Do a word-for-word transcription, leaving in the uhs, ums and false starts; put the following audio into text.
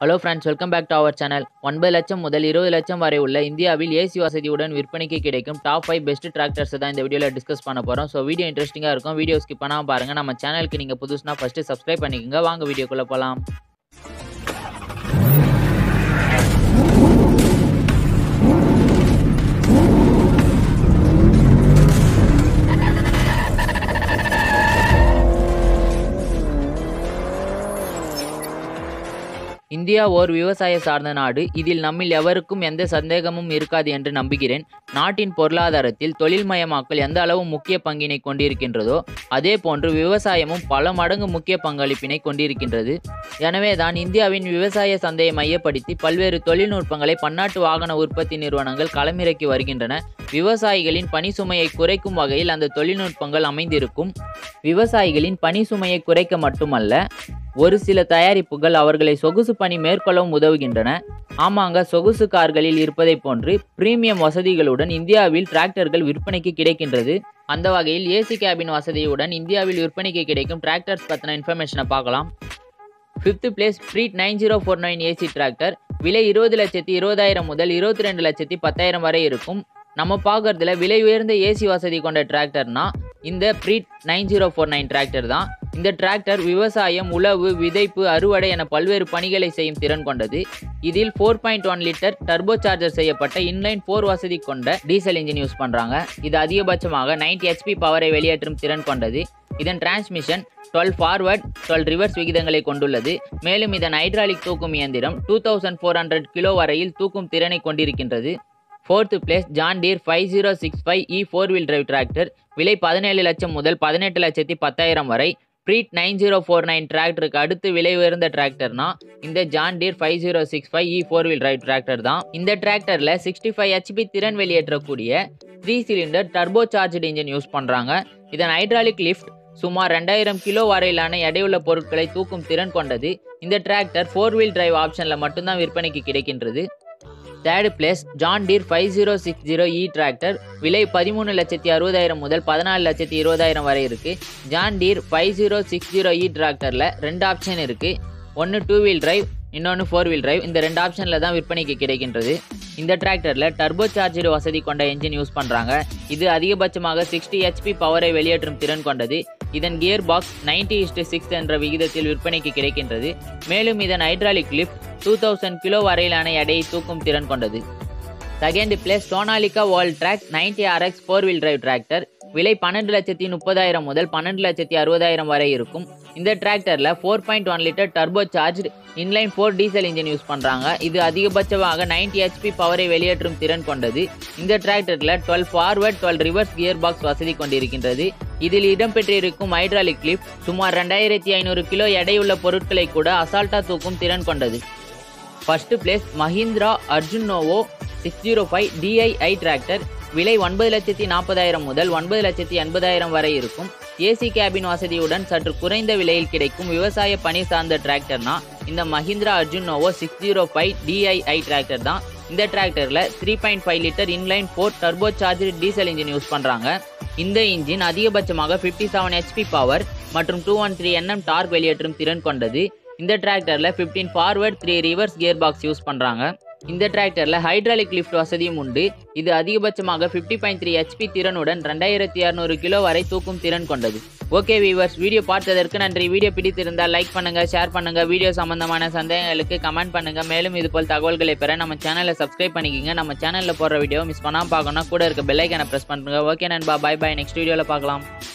Hello friends, welcome back to our channel. ஒன்பது லட்சம் முதல் இருபது லட்சம் வரை உள்ள இந்தியாவில் ஏசி வசதியுடன் விற்பனைக்கு கிடைக்கும் டாப் ஃபைவ் பெஸ்ட் டிராக்டர்ஸ் தான் இந்த வீடியோவில் டிஸ்கஸ் பண்ண போகிறோம். ஸோ வீடியோ இன்ட்ரெஸ்டிங்காக இருக்கும். வீடியோ ஸ்கிப் பண்ணாமல் பாருங்கள். நம்ம சேனலுக்கு நீங்கள் புதுசுனா ஃபஸ்ட்டு சப்ஸ்கிரைப் பண்ணிக்கோங்க. வாங்க வீடியோக்குள்ளே போகலாம். இந்தியா ஓர் விவசாய சார்ந்த நாடு. இதில் நம்மில் எவருக்கும் எந்த சந்தேகமும் இருக்காது என்று நம்புகிறேன். நாட்டின் பொருளாதாரத்தில் தொழில்மயமாக்கல் எந்த அளவு முக்கிய பங்கினை கொண்டிருக்கின்றதோ அதே போன்று விவசாயமும் பல மடங்கு முக்கிய பங்களிப்பினை கொண்டிருக்கின்றது. எனவே தான் இந்தியாவின் விவசாய சந்தையை மையப்படுத்தி பல்வேறு தொழில்நுட்பங்களை பன்னாட்டு வாகன உற்பத்தி நிறுவனங்கள் களமிறக்கி வருகின்றன. விவசாயிகளின் பணி சுமையை குறைக்கும் வகையில் அந்த தொழில்நுட்பங்கள் அமைந்திருக்கும். விவசாயிகளின் பணி சுமையை குறைக்க மட்டுமல்ல, ஒரு சில தயாரிப்புகள் அவர்களை சொகுசு பணி மேற்கொள்ளவும் உதவுகின்றன. ஆமாங்க, சொகுசு கார்களில் இருப்பதை போன்று பிரீமியம் வசதிகளுடன் இந்தியாவில் டிராக்டர்கள் விற்பனைக்கு கிடைக்கின்றது. அந்த வகையில் ஏசி கேபின் வசதியுடன் இந்தியாவில் விற்பனைக்கு கிடைக்கும் டிராக்டர்ஸ் பற்றின இன்ஃபர்மேஷனை பார்க்கலாம். Fifth place Preet nine zero four nine AC tractor. விலை இருபது லட்சத்தி இருபதாயிரம் முதல் இருபத்தி ரெண்டு லட்சத்தி பத்தாயிரம் வரை இருக்கும். நம்ம பார்க்கறதுல விலை உயர்ந்த ஏசி வசதி கொண்ட டிராக்டர்னா இந்த Preet nine zero four nine tractor தான். இந்த டிராக்டர் விவசாயம், உழவு, விதைப்பு, அறுவடை என பல்வேறு பணிகளை செய்யும் திறன் கொண்டது. இதில் four point one litre turbo charger செய்யப்பட்ட இன்லைன் ஃபோர் வசதி கொண்ட டீசல் இன்ஜின் யூஸ் பண்ணுறாங்க. இது அதிகபட்சமாக நைன்டி ஹெச்பி பவரை வெளியேற்றும் திறன் கொண்டது. இதன் transmission dual forward dual reverse விகிதங்களை கொண்டுள்ளது. மேலும் இதன் ஹைட்ராலிக் தூக்கும் இயந்திரம் two thousand four hundred kilo வரையில் தூக்கும் திறனை கொண்டிருக்கின்றது. Fourth place John Deere five zero six five E four wheel drive tractor. விலை பதினேழு லட்சம் முதல் பதினெட்டு லட்சத்தி பத்தாயிரம் வரை. Preet nine zero four nine டிராக்டருக்கு அடுத்து விலை உயர்ந்த டிராக்டர்னா இந்த John Deere five zero six five E four wheel drive tractor தான். இந்த டிராக்டரில் சிக்ஸ்டி ஃபைவ் ஹெச்பி திறன் வெளியேற்றக்கூடிய three cylinder turbo charged engine use பண்ணுறாங்க. இதன் ஹைட்ராலிக் லிஃப்ட் சுமார் ரெண்டாயிரம் கிலோ வரையிலான எடையுள்ள பொருட்களை தூக்கும் திறன் கொண்டது. இந்த டிராக்டர் ஃபோர் வீல் டிரைவ் ஆப்ஷனில் மட்டும்தான் விற்பனைக்கு கிடைக்கின்றது. Third place John Deere five zero six zero E tractor. விலை பதிமூணு லட்சத்தி அறுபதாயிரம் முதல் பதினாலு லட்சத்தி இருபதாயிரம் வரை இருக்குது. John Deere five zero six zero E டிராக்டரில் ரெண்டு ஆப்ஷன் இருக்குது. ஒன்று டூ வீல் டிரைவ், இன்னொன்று ஃபோர் வீல் டிரைவ். இந்த ரெண்டு ஆப்ஷனில் தான் விற்பனைக்கு கிடைக்கின்றது. இந்த டிராக்டரில் டர்போ சார்ஜ்டு வசதி கொண்ட என்ஜின் யூஸ் பண்ணுறாங்க. இது அதிகபட்சமாக சிக்ஸ்டி ஹெச்பி பவரை வெளியேற்றும் திறன் கொண்டது. இதன் gear box ninety is to six என்ற விகிதத்தில் விற்பனைக்கு கிடைக்கின்றது. மேலும் இதன் hydraulic lift two thousand kilo வரையிலான எடையை தூக்கும் திறன் கொண்டது. Second place Sonalika World Trac ninety RX four wheel drive tractor. விலை பன்னெண்டு லட்சத்தி முப்பதாயிரம் முதல் பன்னெண்டு லட்சத்தி அறுபதாயிரம் வரை இருக்கும். இந்த டிராக்டரில் four point one litre turbo charge inline four diesel engine use பண்ணுறாங்க. இது அதிகபட்சமாக நைன்டி ஹெச்பி பவரை வெளியேற்றும் திறன் கொண்டது. இந்த டிராக்டரில் dual forward dual reverse gear box வசதி கொண்டிருக்கின்றது. இதில் இடம்பெற்றிருக்கும் ஹைட்ராலிக் லிஃப்ட் சுமார் ரெண்டாயிரத்தி ஐநூறு கிலோ எடையுள்ள பொருட்களை கூட அசால்ட்டா தூக்கும் திறன் கொண்டது. First place Mahindra Arjun Novo six zero five DI tractor. விலை ஒன்பது லட்சத்தி நாற்பதாயிரம் முதல் ஒன்பது லட்சத்தி எண்பதாயிரம் வரை இருக்கும். ஏசி கேபின் வசதியுடன் சற்று குறைந்த விலையில் கிடைக்கும் விவசாய பணி சார்ந்த டிராக்டர்னா இந்த Mahindra Arjun Novo six zero five DI tractor தான். இந்த டிராக்டரில் three point five litre inline four turbo charge diesel engine use பண்ணுறாங்க. இந்த இன்ஜின் அதிகபட்சமாக ஃபிஃப்டி செவன் ஹெச்பி பவர் மற்றும் two one three NM torque வெளியேற்றும் திறன் கொண்டது. இந்த டிராக்டரில் fifteen forward three reverse gear box use பண்ணுறாங்க. இந்த டிராக்டரில் ஹைட்ராலிக் லிஃப்ட் வசதியும் உண்டு. இது அதிகபட்சமாக ஃபிஃப்டி பாயிண்ட் த்ரீ ஹெச்பி திறனுடன் ரெண்டாயிரத்தி இரநூறு கிலோ வரை தூக்கும் திறன் கொண்டது. ஓகே வீவர்ஸ், வீடியோ பார்த்ததற்கு நன்றி. வீடியோ பிடித்திருந்தால் லைக் பண்ணுங்கள், ஷேர் பண்ணுங்கள். வீடியோ சம்பந்தமான சந்தேகங்களுக்கு கமெண்ட் பண்ணுங்கள். மேலும் இதுபோல் தகவல்களை பெற நம்ம சேனலை சப்ஸ்கிரைப் பண்ணிக்கோங்க. நம்ம சேனலில் போடுற வீடியோ மிஸ் பண்ணாமல் பார்க்கணும் கூட இருக்க பெல் ஐக்கானை ப்ரெஸ் பண்ணுங்க. ஓகே நண்பா, பை பை. நெக்ஸ்ட் வீடியோவில் பார்க்கலாம்.